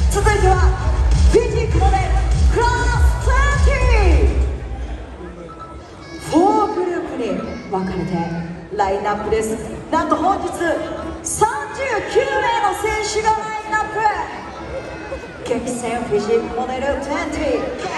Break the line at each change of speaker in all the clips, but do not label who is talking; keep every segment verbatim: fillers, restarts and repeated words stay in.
続いてはフィジークモデルクラスにじゅう。フォーグループに分かれてラインナップです。なんと本日さんじゅうきゅうめいの選手がラインナップ。激戦フィジークモデルにじゅう。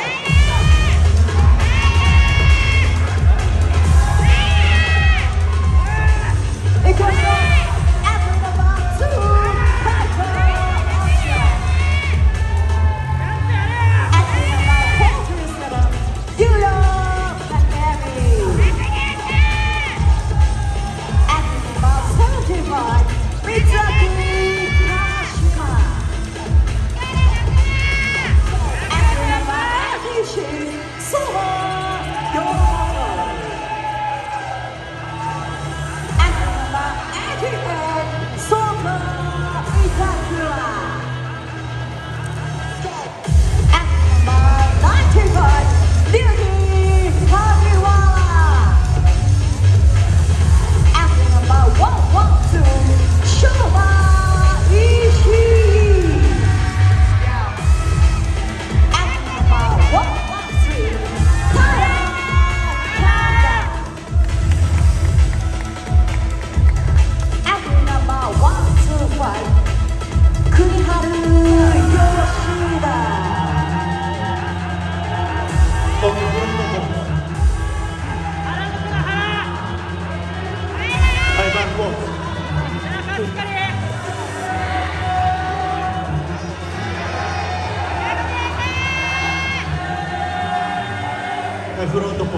フロントポーズ。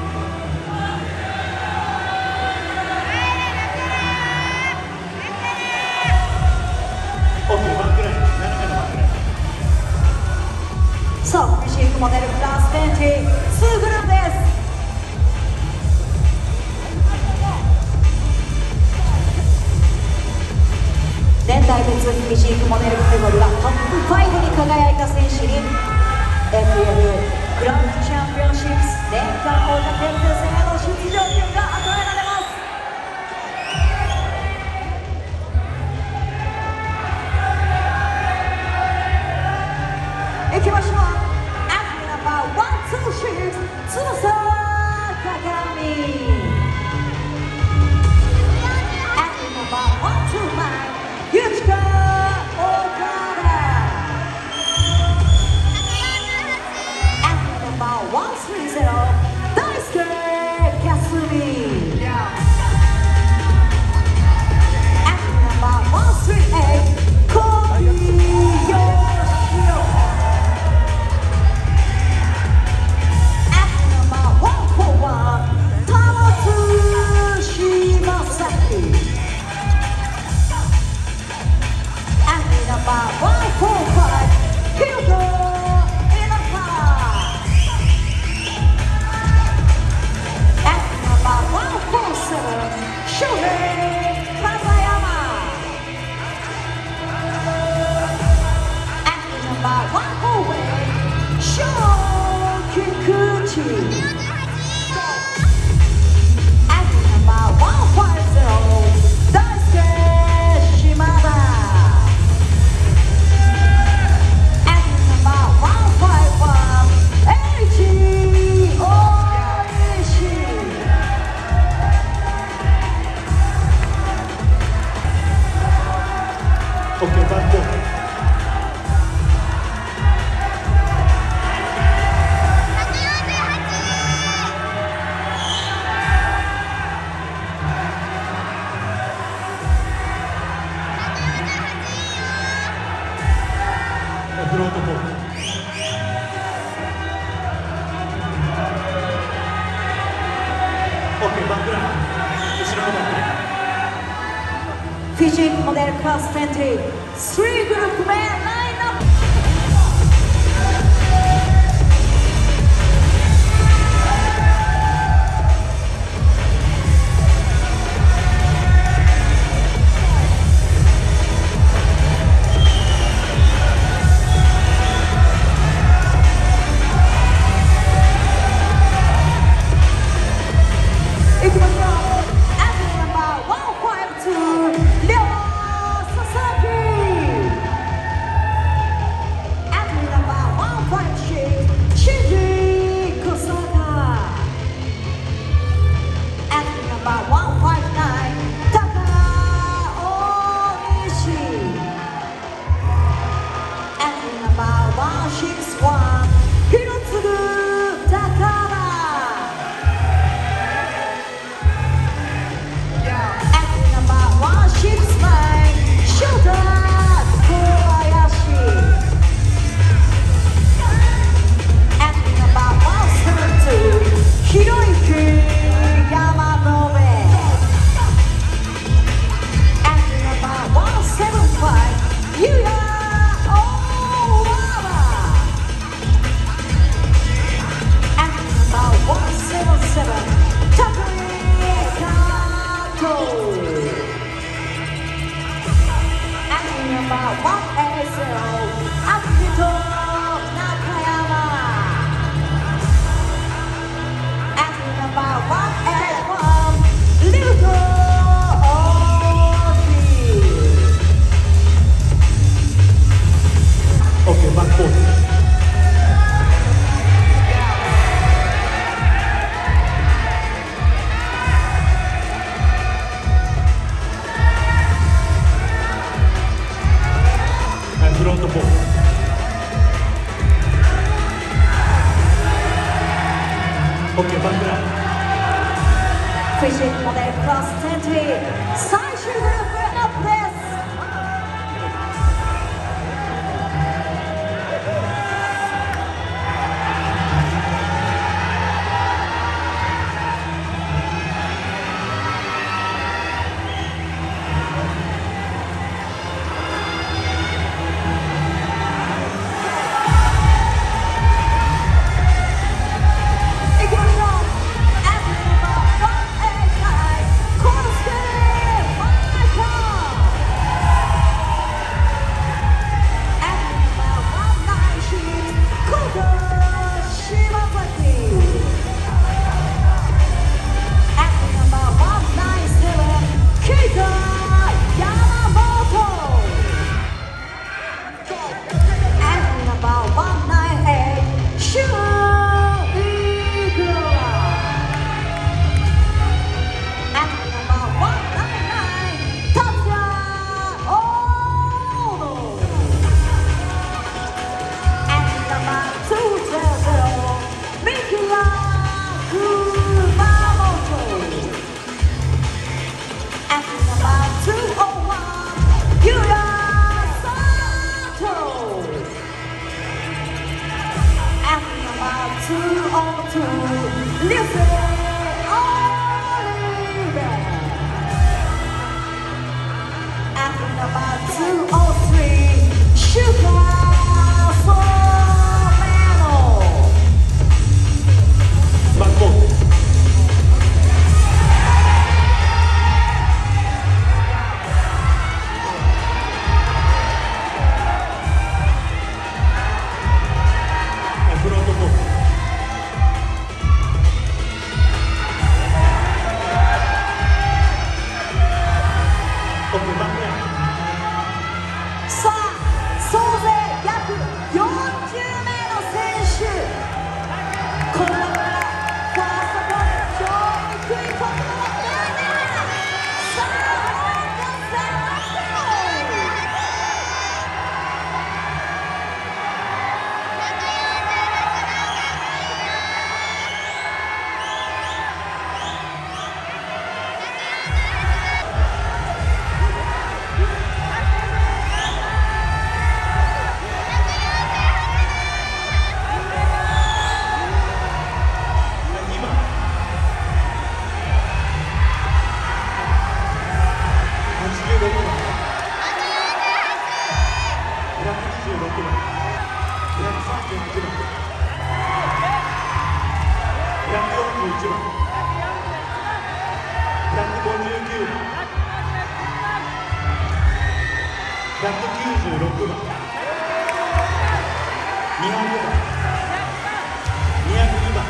オッケー、バックライン、斜めのバックライン。
さあ、フィジークモデルクラスにじゅうにグループです。年代別フィジークモデルカテゴリーはトップファイブに輝いた選手に エフエフ グランドチャンピオンシップス年間王者決定戦への出場権が与えられます。いきましょう。アフリナンバーワンツーシックス翼鏡。アフリナンバーワンツーファイブユキカワンスリーゼロ大輔康美。アフリナンバーワンスリーエイトコーヒーヨシオ。アフリナンバーワンフォーワン玉津島崎。アフリナンバーワンフォーファイブヒロトショウヘイ・カザヤマ。アフリナンバーワンフォーウェイショウ・キクチ。アフリナンバーワンファイブゼロ大輔島田。アフリナンバーワンファイブワンエイチ大西。
オッケー、バック。フロントポーズ。オッケー、バックライン。後ろのバックライン。
フィジークモデルクラスにじゅうさんグループ目ラインナップ。いきましょう。アフリナンバーワンファイブツー両佐々木。
OK バックポーズフロントポーズ OK バックライン
フィッシングモデルクロスにじゅう最終グループアップです。
ひゃくきゅうじゅうろくばん、にひゃくばん、にひゃくにばん、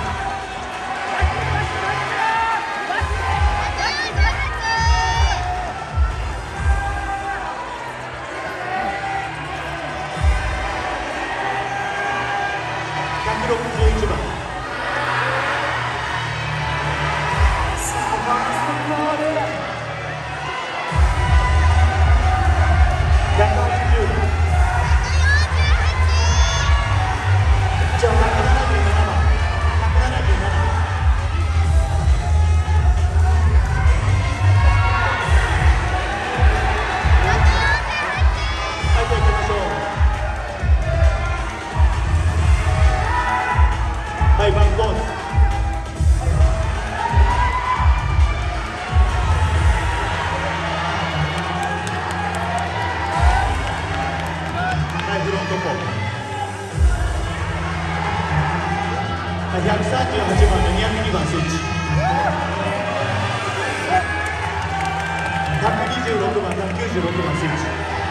ひゃくろくじゅういちばん、ひゃくはちじゅうばん、ひゃくななじゅうななばん、ひゃくななじゅうななばん、はい、じゃあ行きましょう。はい、バックオン。フロントポーズ。ひゃくさんじゅうはちばんとにひゃくにばんスイッチ。ひゃくにじゅうろくばん、ひゃくきゅうじゅうろくばんスイッチ。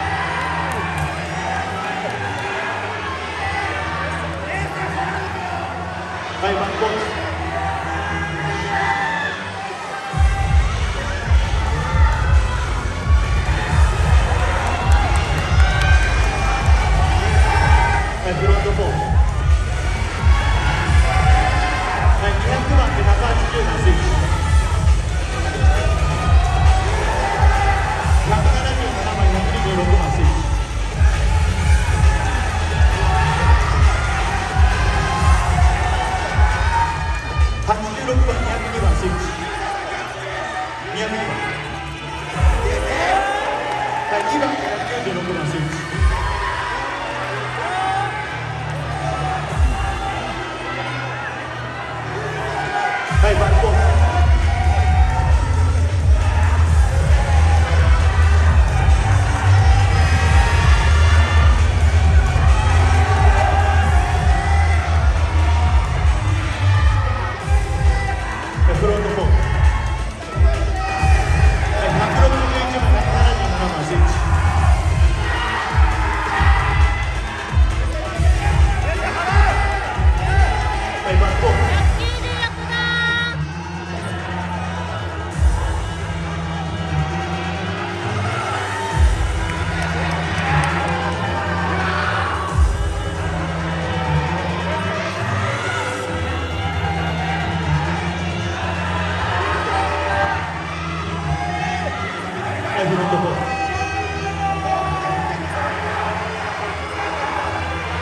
はい、バックポーズ。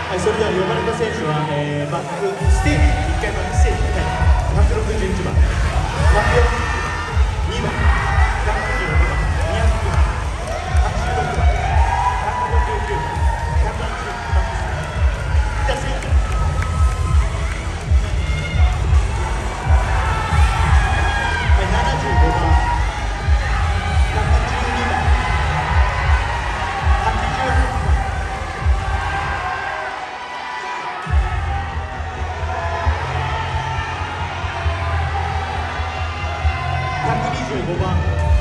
はい、それでは呼ばれた選手は、えー、バックステージ、いっかいバックステージ、ひゃくろくじゅういちばん、バックにばん、ひゃくにじゅうろくばん、にひゃくはちじゅうろくばん、ひゃくごじゅうきゅうばん、ひゃくはちじゅうバックステージ。じゃあ選手はい、ななじゅうごばん、ひゃくじゅうにばん、はちじゅうはちばん、ひゃくにじゅうごばん、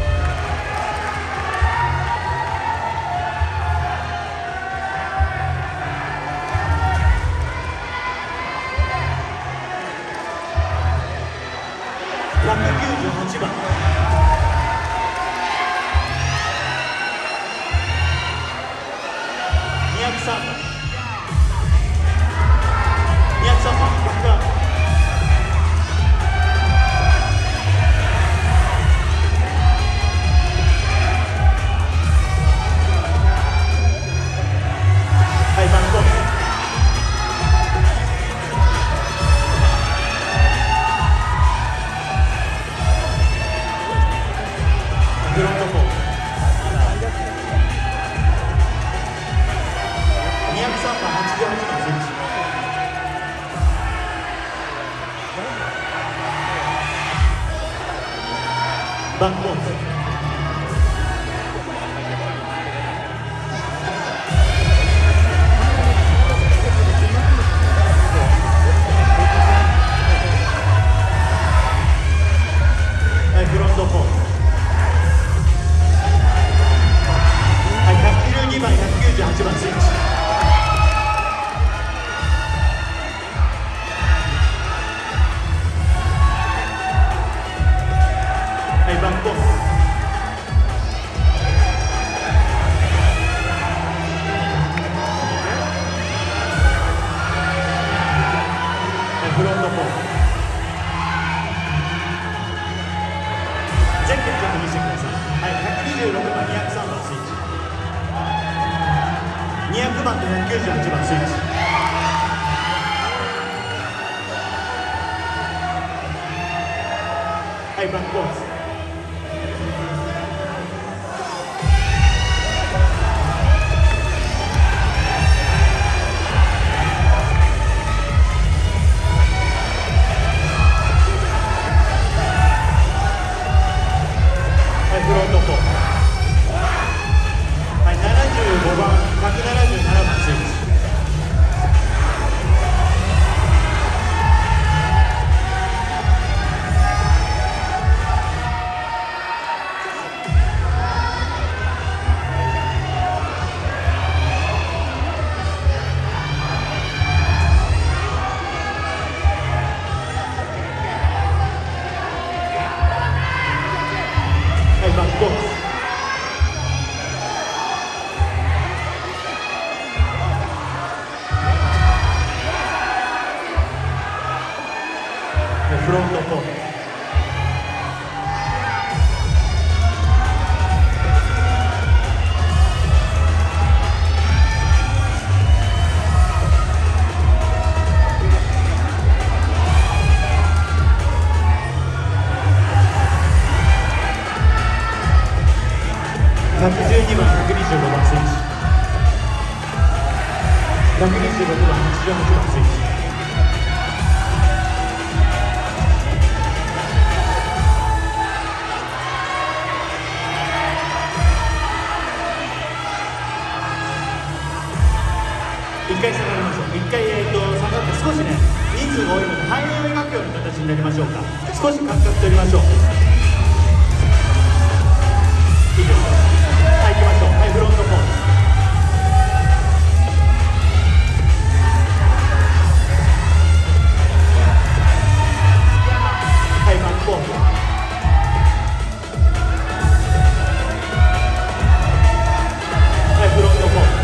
ひゃくきゅうじゅうはちばん、にひゃくさんばん、にひゃくさんばん、バックアウト。はい、バックコース。フロントフォーム。にひゃくさんばん、はちじゅうはちばん、スイッチ。バックコース。フロントフォーム。はい、ひゃくじゅうにばん、ひゃくきゅうじゅうはちばん、スイッチ。はい、バックコース。はい、フロントフォーム。ゼッケンちょっと見せてください。はい、ひゃくにじゅうろくばん、にひゃくさんばん、スイッチ。にひゃくばんとひゃくきゅうじゅうはちばん、スイッチ。はい、バックコース。フロントフォーム。はい、ななじゅうごばん、ひゃくななじゅうななばん、スイッチ。はい、バックコース。フロントフォーム。ひゃくじゅうにばん、ひゃくにじゅうごばん、スイッチ。ひゃくにじゅうろくばん、はちじゅうはちばん、スイッチ。一回下がりましょう。一回、えー、と下がって少しね、人数が多いので背面を描くような形になりましょうか。少し間隔取りましょう。いいですか。はい、行きましょう。はい、フロントフォーム。はい、バックフォーム。はい、フロントフォーム。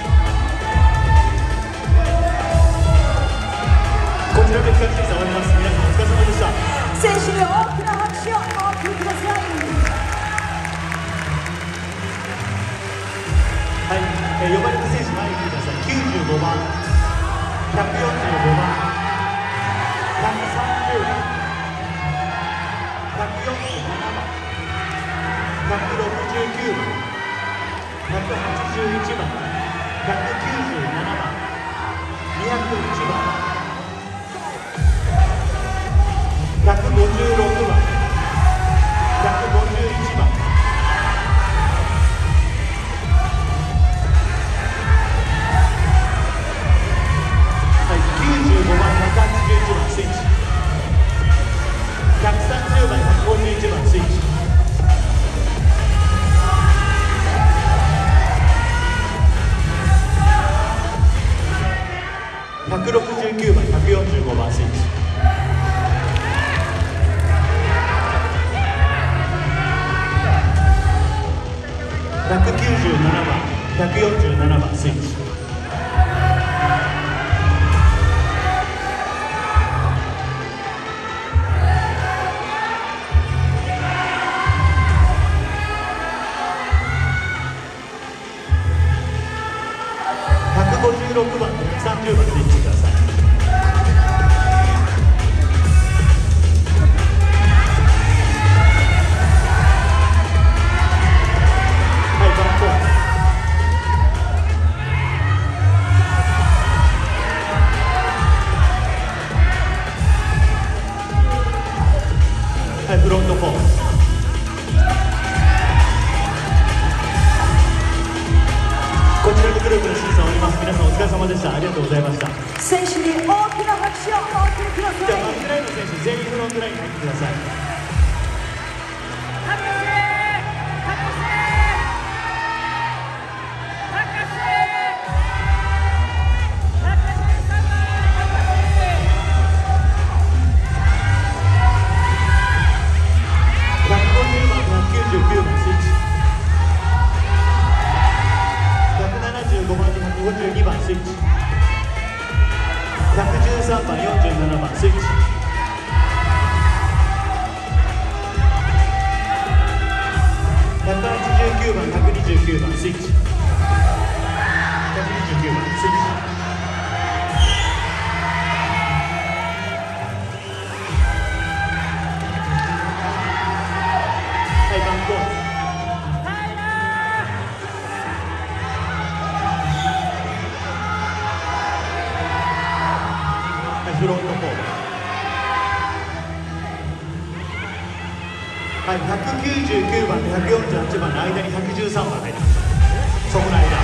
こちらで企画審査終わります。皆さんお疲れ様でした。
選手に大きな拍手をお送りください。
はい、えー、呼ばれた選手前に来てください。きゅうじゅうごばん。 いちばん、ひゃくきゅうじゅうななばん、にひゃくいちばん、ひゃくごじゅうろくばん、ひゃくごじゅういちばん、はい、きゅうじゅうごばん、ひゃくはちじゅういちばんスイッチ、ひゃくさんじゅうばん、ひゃくごじゅういちばんスイッチ、ひゃくろくじゅうきゅうばん、ひゃくよんじゅうごばんスイッチ、ひゃくきゅうじゅうななばん、ひゃくよんじゅうななばんスイッチ、ひゃくごじゅうろくばんとひゃくさんじゅうばんスイッチください。はい、バックはい、フロントフォース。こちらのグループの審査を終わります。皆さんお疲れ様でした。ありがとうございました。
選手に大きな拍手をお送りください。
じゃあバックラインの選手全員フロントラインに入ってください。ひゃくごじゅうばん、ひゃくきゅうじゅうきゅうばんスイッチ、ひゃくななじゅうごばん、ひゃくごじゅうにばんスイッチ、ひゃくじゅうさんばん、よんじゅうななばんスイッチ、ひゃくはちじゅうきゅうばん、ひゃくにじゅうきゅうばんスイッチ、ひゃくにじゅうきゅうばんスイッチ、はい、バンコース。フロントフォード。はい、ひゃくきゅうじゅうきゅうばんとひゃくよんじゅうはちばんの間にひゃくじゅうさんばん入ってます。そこの間。はい、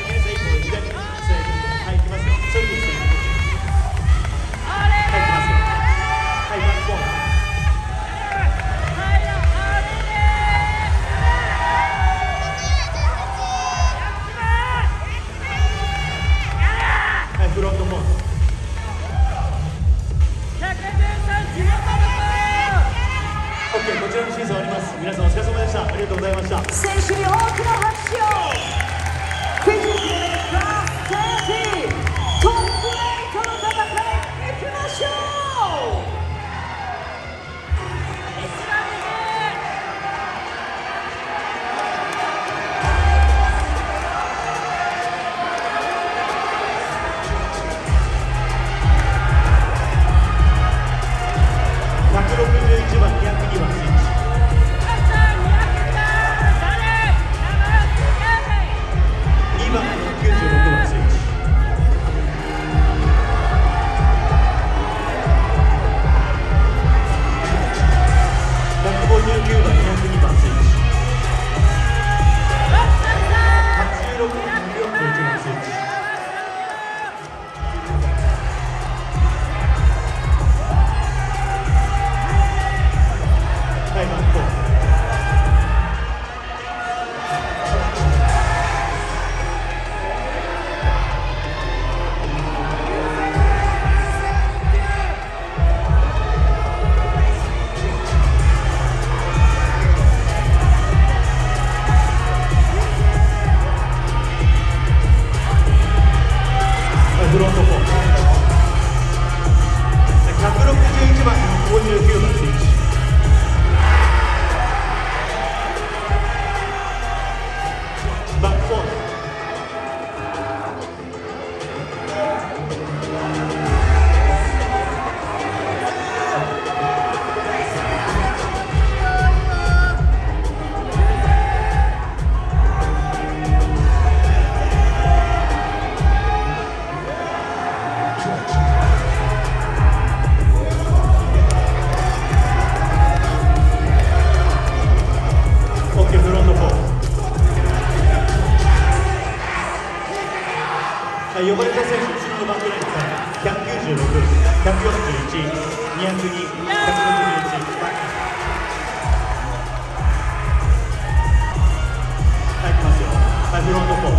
皆さん一歩左に左にはい、行きますよ。それで左にはい、行きますよ。はい、バックボーン。はい、フロントフォード。オッケー、こちらの審査終わります。皆さんお疲れ様でした。ありがとうございました。
選手に大きな拍手を。フィジークラスさんじゅうトップエイトの戦いいきましょう。ひゃくろくじゅういちばん、にひゃくにばんスイッチ。にばん、ひゃくきゅうじゅうろくばんスイッチ。ひゃくごじゅうきゅうばん、にひゃくにばんスイッチ。はちじゅうろくばん、ひゃくよんじゅういちばんスイッチ。はい、バックボーン。フロントフォーム。ひゃくろくじゅういちばん、ひゃくごじゅうきゅうばんスイッチ。バックフォーム。
呼ばれた選手、後ろのバックラインですね、ひゃくきゅうじゅうろく、ひゃくよんじゅういち、にひゃくに、ひゃくろくじゅういち、はい、いきますよ。はい、フロントフォー。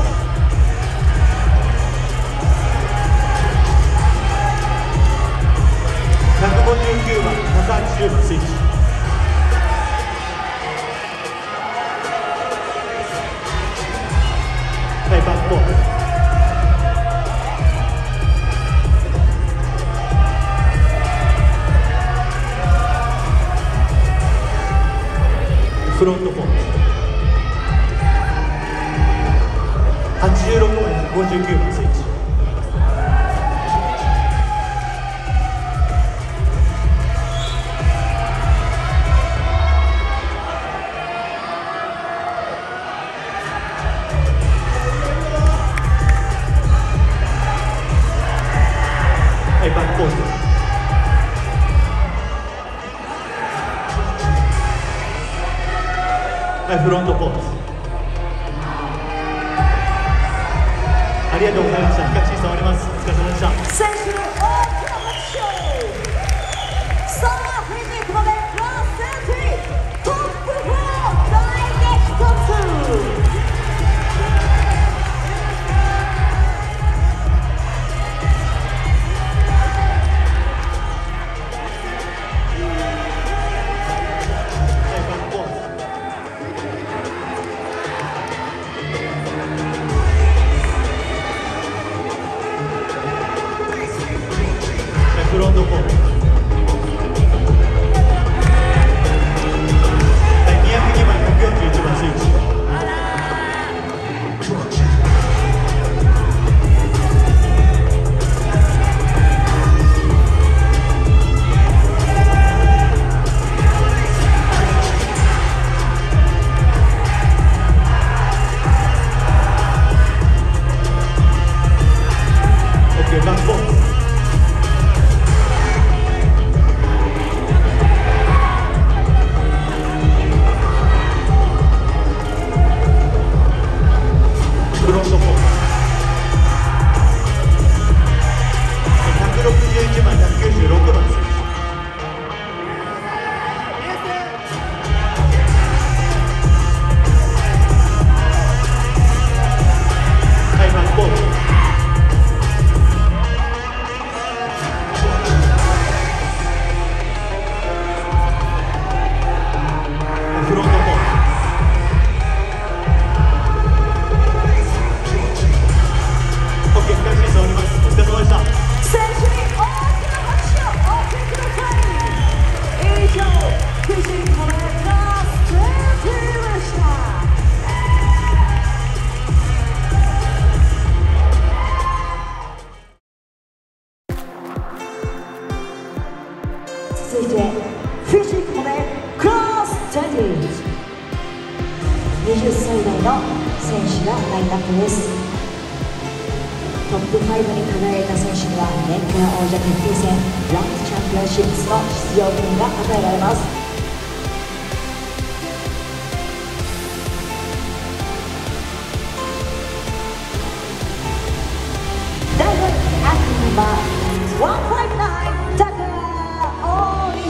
ひゃくごじゅうきゅうばん、ひゃくはちじゅうばん、スイッチ。はい、バックボール。フロントフォー。はちじゅうろくばん、ひゃくごじゅうきゅうばん、スイッチ。はい、バックボール。はい、フロントポーズ。ありがとうございました。比較審査終わります。お疲れ様でした。
選手の大きな拍手。さあ、フィジークまでラストセンティトップフォー大激突。
フロントフォー。はい、にひゃくにばん、ひゃくよんじゅういちばん、スイッチ。オッケー、バックボール。フロントフォー。ひゃくろくじゅういちばん、ひゃくきゅうじゅうろくばん、スイッチ。はい、バックボール。フロントフォー。オッケー、比較審査終わります。お疲れ様でした。
選手に大きな拍手をお送りください。以上、フィジークまでラストセンティでした。続いて、フィジークまでクロスセンティ。にじゅっさい代の選手がラインナップです。トップファイブに輝いた選手には年間王者決定戦ランスチャンピオンシップスの出場権が与えられます。だいごいアクティブメンバーひゃくごじゅうきゅう高大西。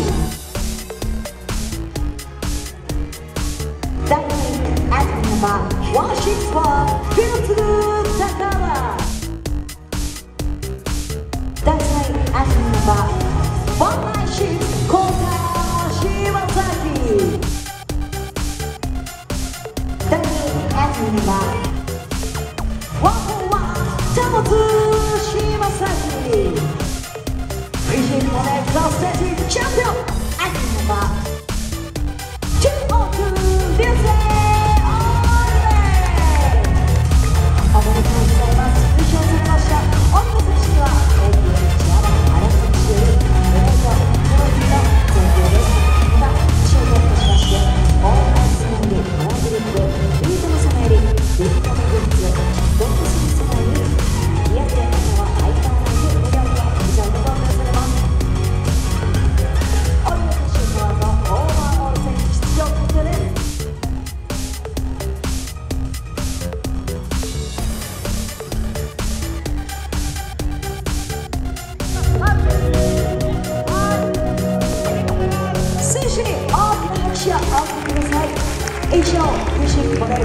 だいにいアクティブメンバーひゃくろくじゅういちフィルツル高原。だいさんいアクティブメンバーワンナイシップ小田島崎。だいにいアクティブメンバーワンフォーワン田本島崎。フィジークまでクロスセンティチャンピオンアクティブメンバー中国流星おめでとうございます。優勝されました。大野選手には、エーピーエル 千原新選手より、おめでとうトロフィーの贈呈です。また、賞状としまして、オーナースマイルパワーグループ、ビートの備えり、ビットのグッズ、ボックスに備えり、宮城県からはアイカーライブメダルが以上で贈呈されます。大野選手、この後、オーバーオール選手出場決定です。 以上、ミュージックモデル